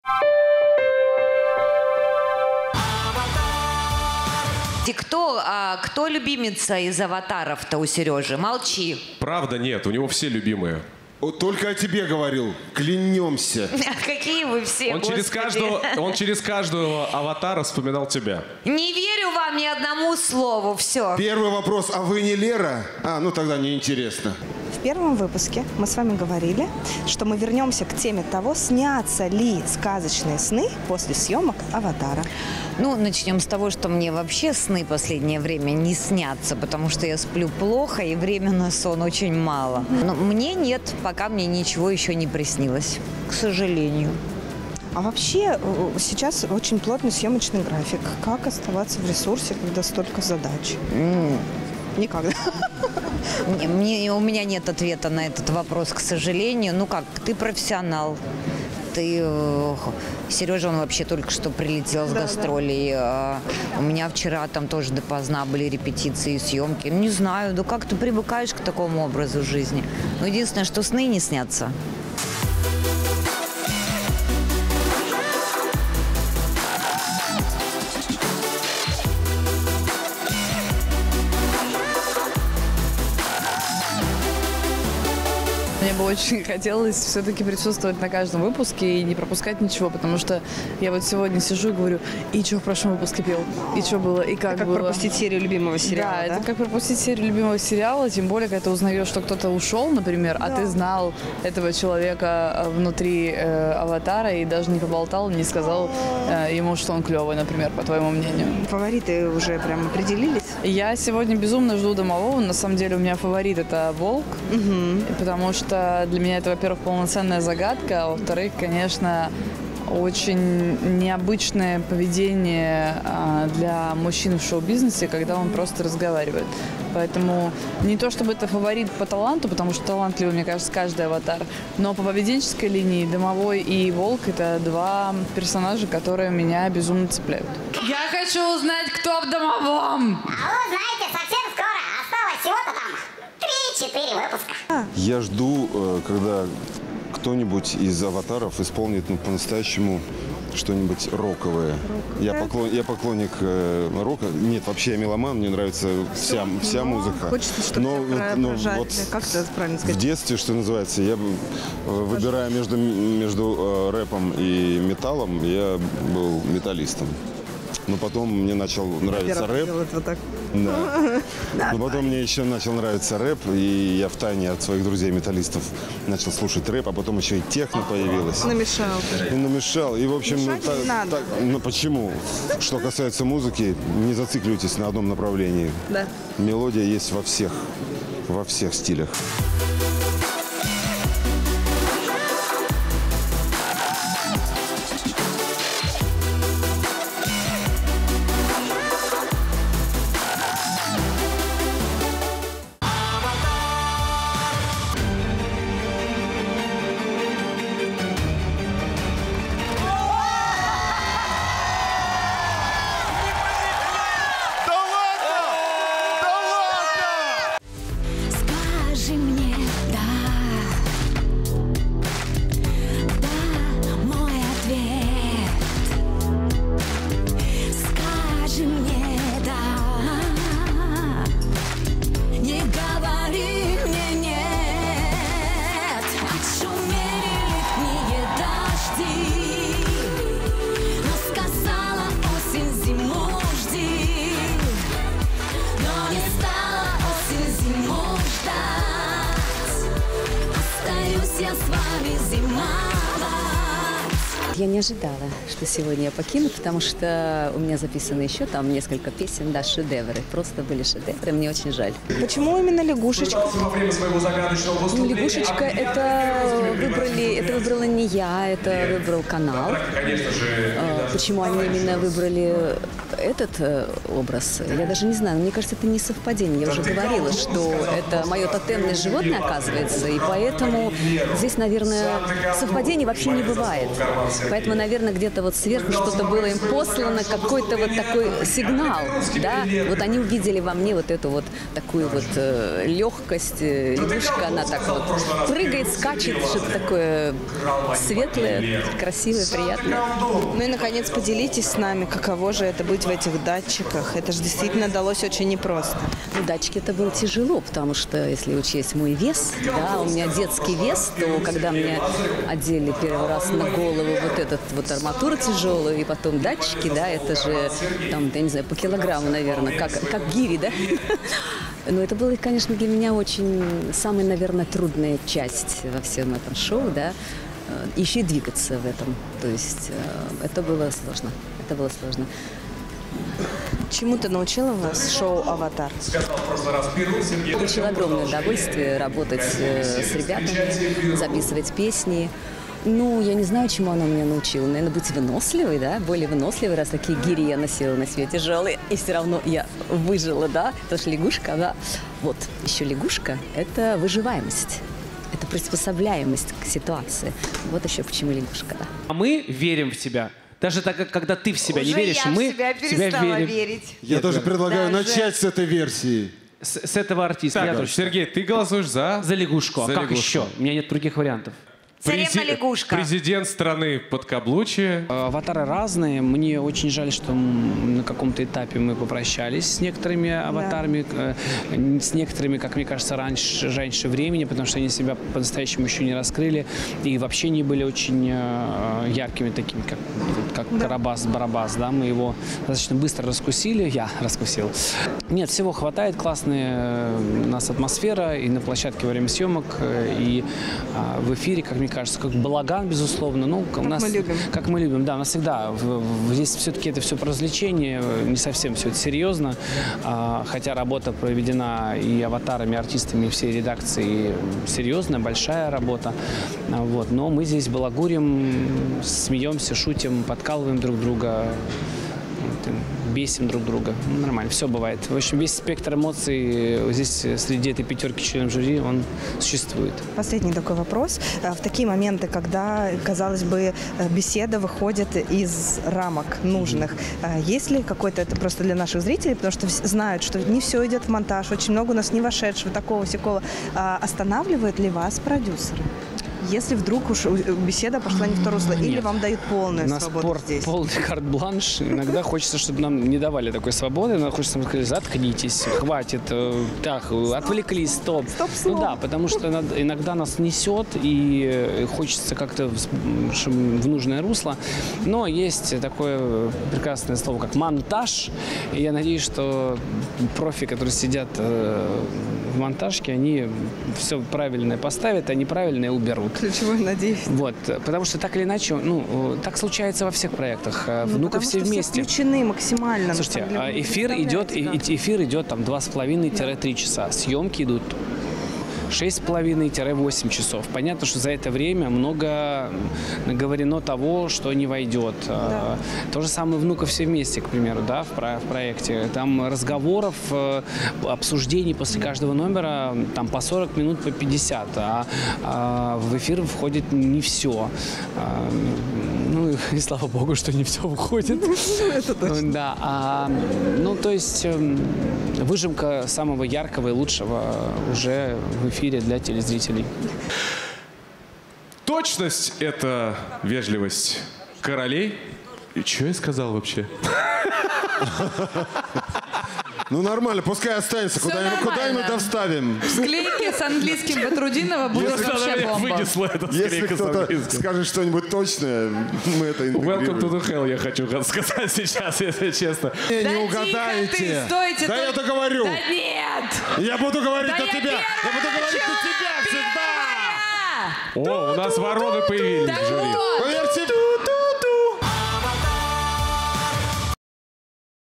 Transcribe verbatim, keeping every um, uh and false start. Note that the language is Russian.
Кто, а, кто любимица из аватаров-то у Сережи? Молчи. Правда нет, у него все любимые. Только о тебе говорил, клянемся. Какие вы все, он через, каждого, он через каждого аватара вспоминал тебя. Не верю вам ни одному слову, все. Первый вопрос, а вы не Лера? А, ну тогда неинтересно. В первом выпуске мы с вами говорили, что мы вернемся к теме того, снятся ли сказочные сны после съемок «Аватара». Ну, начнем с того, что мне вообще сны последнее время не снятся, потому что я сплю плохо и время на сон очень мало. Но мне нет, пока мне ничего еще не приснилось, к сожалению. А вообще сейчас очень плотный съемочный график. Как оставаться в ресурсе, когда столько задач? Mm. Никогда. Мне, у меня нет ответа на этот вопрос, к сожалению. Ну как, ты профессионал. Ты, Сережа, он вообще только что прилетел с да, гастролей. Да. У меня вчера там тоже допоздна были репетиции, съемки. Не знаю, ну как ты привыкаешь к такому образу жизни. Но единственное, что сны не снятся. Мне бы очень хотелось все-таки присутствовать на каждом выпуске и не пропускать ничего, потому что я вот сегодня сижу и говорю, и что в прошлом выпуске пел, и что было, и как, как было. Как пропустить серию любимого сериала, да, да? это как пропустить серию любимого сериала, тем более, когда ты узнаешь, что кто-то ушел, например, да. а ты знал этого человека внутри э, аватара и даже не поболтал, не сказал э, ему, что он клевый, например, по твоему мнению. Фавориты уже прям определились? Я сегодня безумно жду Домового. На самом деле у меня фаворит — это Волк, угу. потому что для меня это, во-первых, полноценная загадка, а во-вторых, конечно, очень необычное поведение а, для мужчин в шоу-бизнесе, когда он просто разговаривает. Поэтому не то чтобы это фаворит по таланту, потому что талантливый, мне кажется, каждый аватар, но по поведенческой линии Домовой и Волк — это два персонажа, которые меня безумно цепляют. Я хочу узнать, кто в Домовом! А вы знаете, совсем скоро осталось всего-то там три-четыре выпуска. Я жду, когда кто-нибудь из аватаров исполнит ну, по-настоящему что-нибудь роковое. Рок. Я, поклон, я поклонник э, рока. Нет, вообще я меломан, мне нравится вся, вся музыка. Хочется, чтобы но, но вот как это правильно сказать? В детстве, что называется, я выбирая между, между э, рэпом и металлом, я был металлистом. Но потом мне начал нравиться рэп. Вот так. Да. Но потом мне еще начал нравиться рэп, и я втайне от своих друзей-металлистов начал слушать рэп, а потом еще и техно появилась. Намешал. И намешал. И, в общем, ну, так, не надо. Так, ну почему? Что касается музыки, не зацикливайтесь на одном направлении. Да. Мелодия есть во всех, во всех стилях. Я не ожидала, что сегодня я покину, потому что у меня записано еще там несколько песен, да, шедевры. Просто были шедевры, мне очень жаль. Почему именно лягушечка? Ну, лягушечка это выбрали, это выбрала не я, это выбрал канал. Почему они именно выбрали этот образ, я даже не знаю. Мне кажется, это не совпадение. Я уже говорила, что это мое тотемное животное, оказывается, и поэтому здесь, наверное, совпадений вообще не бывает. Поэтому, наверное, где-то вот сверху что-то было им послано, какой-то вот такой сигнал, да. Вот они увидели во мне вот эту вот такую вот э, легкость, э, лягушка, она так вот прыгает, скачет, что-то такое светлое, красивое, приятное. Ну и, наконец, поделитесь с нами, каково же это быть в этих датчиках. Это же действительно далось очень непросто. Ну, датчики это было тяжело, потому что, если учесть мой вес, да, у меня детский вес, то когда мне одели первый раз на голову вот этот вот арматуру тяжелую и потом датчики, да, это же там, я не знаю, по килограмму, наверное, как, как гири, да? Но это было, конечно, для меня очень самая, наверное, трудная часть во всем этом шоу, да, еще и двигаться в этом. То есть это было сложно, это было сложно. Чему-то научила вас шоу «Аватар»? Получила огромное удовольствие работать с ребятами, записывать песни. Ну, я не знаю, чему она меня научила. Наверное, быть выносливой, да, более выносливой, раз такие гири я носила на себе тяжелые. И все равно я выжила, да, потому что лягушка, да. Вот, еще лягушка – это выживаемость. Это приспособляемость к ситуации. Вот еще почему лягушка, да. А мы верим в тебя. Даже так, когда ты в себя Уже не веришь, я мы в себя в себя верим. верить. Я тоже предлагаю Даже... начать с этой версии. С, с этого артиста. Так, я тоже Сергей, ты голосуешь за? за лягушку. А За как лягушку. еще? У меня нет других вариантов. Царевна-лягушка. Президент страны подкаблучие. Аватары разные. Мне очень жаль, что на каком-то этапе мы попрощались с некоторыми аватарами, да. С некоторыми, как мне кажется, раньше, раньше времени, потому что они себя по-настоящему еще не раскрыли и вообще не были очень яркими такими, как, как да. Карабас-Барабас. Да? Мы его достаточно быстро раскусили. Я раскусил. Нет, всего хватает. Классная у нас атмосфера и на площадке во время съемок, и в эфире, как мне кажется, как балаган, безусловно. Ну, как у нас, мы любим. Как мы любим, да. У нас всегда в, в, здесь все-таки это все про развлечение, не совсем все это серьезно. А, хотя работа проведена и аватарами, и артистами, и всей редакцией серьезная, большая работа. А, вот. Но мы здесь балагурим, смеемся, шутим, подкалываем друг друга, бесим друг друга. Ну, нормально, все бывает. В общем, весь спектр эмоций здесь среди этой пятерки членов жюри, он существует. Последний такой вопрос. В такие моменты, когда, казалось бы, беседа выходит из рамок нужных, mm-hmm. есть ли какой-то, это просто для наших зрителей, потому что знают, что не все идет в монтаж, очень много у нас не вошедшего, такого-сякого. Останавливают ли вас продюсеры? Если вдруг уж беседа пошла не в то русло, или вам дают полную свободу пор, здесь? Полный карт-бланш. Иногда хочется, чтобы нам не давали такой свободы. Иногда хочется, чтобы сказали, заткнитесь, хватит, так, отвлеклись, стоп. Стоп, ну да, потому что иногда нас несет, и хочется как-то в нужное русло. Но есть такое прекрасное слово, как монтаж. И я надеюсь, что профи, которые сидят в монтажке, они все правильное поставят, а неправильное уберут. Ключевой, надеюсь. Вот, потому что так или иначе, ну, так случается во всех проектах. Ну, Ну-ка все вместе. Все включены максимально. Слушайте, эфир идет, да. эфир идет там два с половиной-три часа. Съемки идут шесть с половиной-восемь часов. Понятно, что за это время много наговорено того, что не войдет. Да. То же самое «Внуков все вместе», к примеру, да, в, про- в проекте. Там разговоров, обсуждений после каждого номера там по сорок минут, по пятьдесят. А, а в эфир входит не все. А, ну и, и слава богу, что не все выходит. Это точно. Да. А, ну, то есть выжимка самого яркого и лучшего уже в эфире для телезрителей. Точность – это вежливость королей. И что я сказал вообще? Ну нормально, пускай останется. Куда-нибудь куда вставим. Склейки с английским Батрудинова будет вообще бомба. Если кто-то скажет что-нибудь точное, мы это интегрируем. Welcome to the hell, я хочу сказать сейчас, если честно. Да Не тихо угадаете. ты, стойте. Да тут- я договорю. Да нет. Я буду говорить Да на я тебя. Я буду говорить на тебя всегда. О, у нас вороны появились в жюри. Так вот,